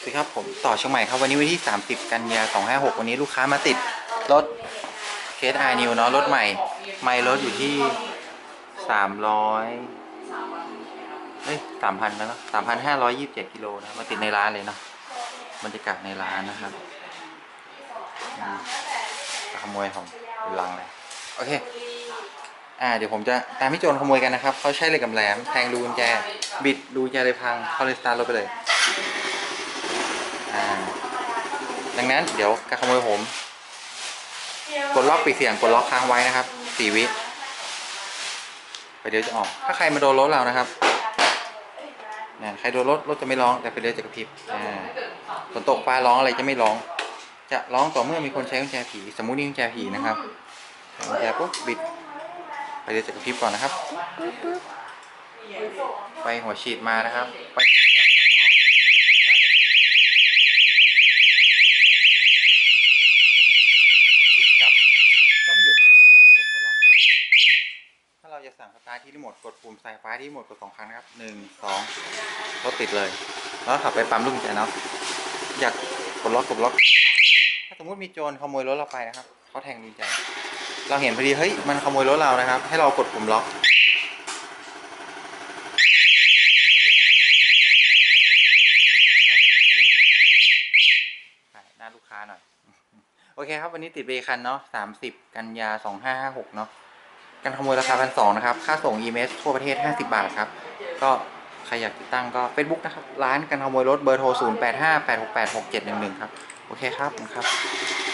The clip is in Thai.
สวัสดีครับผมต่อเชียงใหม่ครับวันนี้วันที่30กันยา256วันนี้ลูกค้ามาติดรถเคสไอนิวเนาะรถใหม่ไม่รถอยู่ที่3003,000แล้วเนาะ3,527 กิโลนะมาติดในร้านเลยเนาะบรรยากาศในร้านนะครับขโมยของเป็นลังเลยโอเคเดี๋ยวผมจะตามพี่โจรขโมยกันนะครับเขาใช้เหล็กแหลมแทงรูกุญแจบิดรูกุญแจเลยพังเขาเลยสตาร์ทรถไปเลยดังนั้นเดี๋ยวการขโมยผมกดล็อกปิดเสียงกดล็อกค้างไว้นะครับ4 วิไปเดี๋ยวจะออกถ้าใครมาโดนรถเรานะครับใครโดนรถจะไม่ร้องแต่ไฟเลี้ยวจะกระพริบฝนตกฟ้าร้องอะไรจะไม่ร้องจะร้องต่อเมื่อมีคนใช้กุญแจผีสมมุตินี่กุญแจผีนะครับกุญแจปุ๊บบิดไฟเลี้ยวจะกระพริบก่อนนะครับไปหัวฉีดมานะครับไปถ้าเราจะสั่งสตาร์ทที่รีโมทกดปุ่มสายฟ้าที่รีโมทกด2 ครั้งนะครับ1 2รถติดเลยแล้วขับไปปั๊มลูกกุญแจเนาะอยากกดล็อกถ้าสมมติมีโจรขโมยรถเราไปนะครับเขาแทงกุญแจเราเห็นพอดีเฮ้ยมันขโมยรถเรานะครับให้เรากดปุ่มล็อกหน้าลูกค้าหน่อยโอเคครับวันนี้ติดเบรคันเนาะ30กันยา2556เนาะการขโมยราคา1,200นะครับค่าส่ง EMS ทั่วประเทศ50 บาทครับก็ใครอยากติดตั้งก็ Facebook นะครับร้านการขโมยรถเบอร์โทร0858686711ครับโอเคครับ